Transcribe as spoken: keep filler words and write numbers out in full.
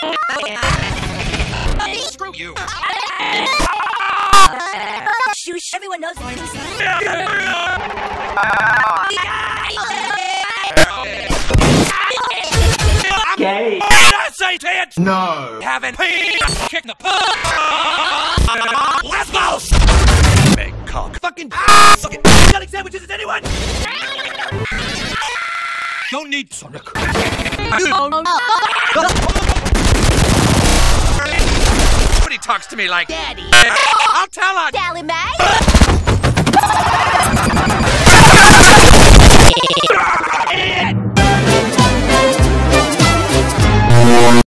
Screw you. Shush, everyone knows it's Gay. That's a tit. No. Haven't pee. Kick the puss. Lesbos. Big cock. Fucking suck it. Selling sandwiches is anyone? Don't need Sonic. Nobody talks to me like Daddy. I'll tell her. Sally Mae.